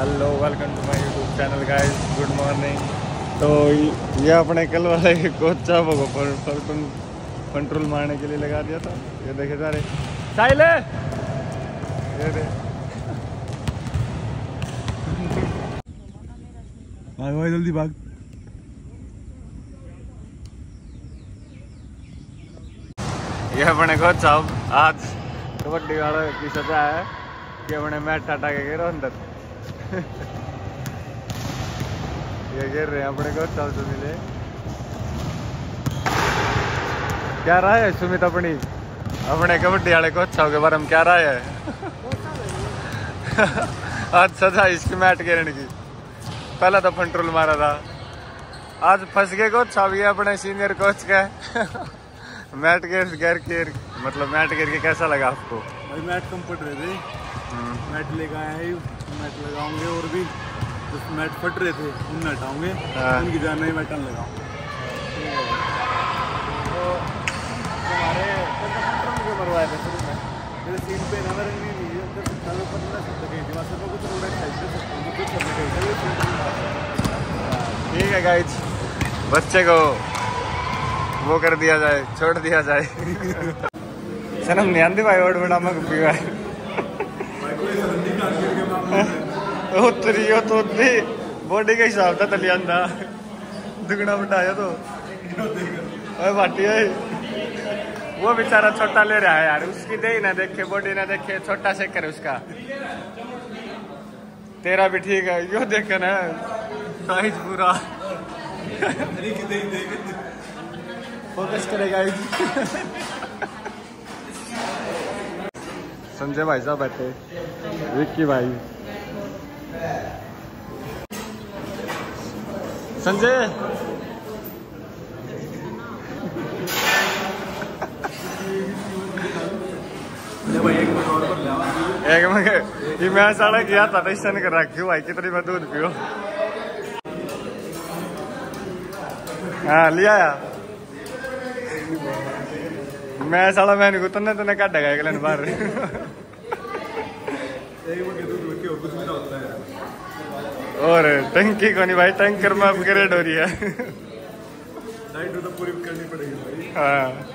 Hello welcome to my YouTube channel guys, good morning. तो ये अपने कल वाले कोच चाबो को कंट्रोल मारने के लिए लगा दिया था। ये देखे सारे साइले ये दे भाग जल्दी भाग। ये अपने कोच साहब आज कबड्डी वालों की सजा है कि अपने मैट टाटा के गिरो अंदर। ये गिर रहे हैं अपने कोच साहब से मिले। क्या राय है सुमित अपनी अपने कबड्डी वाले कोच साहब के बारे में क्या राय है? आज सजा इसकी मैट गिरने की। पहला तो कंट्रोल मारा था, आज फंस गए कोच साहब। ये अपने सीनियर कोच का मैट गिर के मतलब मैट गिर के कैसा लगा आपको? भाई मैट कम पट रहे थे, मैट लेकर आए हैं, मैट लगाऊंगे और भी जो मैट फट रहे थे उन हटाऊंगे, उनकी जान नहीं मैट लगाऊंगा। तो हमारे क्यों मरवाए थे शुरू में मेरे सीन पे नजर नहीं दी ठीक है गाइज, बच्चे को वो कर दिया जाए, छोड़ दिया जाए। सनम नहीं आंदी भाई और बड़ा मग पीवा उतरी हो तो उतरी बॉडी के हिसाब से तली आंदा दुगना बढ़ाया तो ओए बाटी है। वो बेचारा छोटा ले रहा है यार, उसकी दे ना देखे बॉडी ना देखे, छोटा से करे उसका। तेरा भी ठीक है, यो देखे ना साइज पूरा फोकस करेगा। संजय भाई साहब बैठे, विक्की भाई, संजय एक मैं मैं साड़ा किया था टेंशन कर रखी भाई कितनी मैं दूध पियो। हाँ लिया मैं साला मैंने को तन्ने तन्ने काट देगा एक बार। और टंकी को नहीं भाई, टैंकर में अपग्रेड हो रही है। नाइट तो पूरी करनी पड़ेगी भाई। हाँ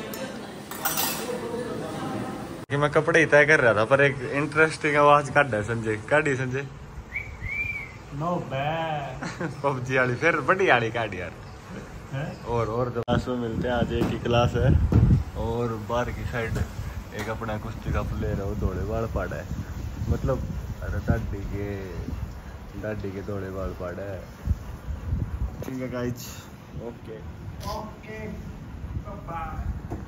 कि मैं कपड़े ही तय कर रहा था पर एक इंटरेस्टिंग आवाज काट है संजय। काटी संजय नो बैड पबजी वाली फिर बड़ी वाली काट यार। और क्लास में मिलते हैं, आज एक ही क्लास है और बाहर की साइड एक अपना कुश्ती का प्लेयर है, वो दौड़े बाल पाड़ा है, मतलब अरे डाडी के दौड़े बाल पाड़ा है। ठीक है गाइज, ओके ओके बाय।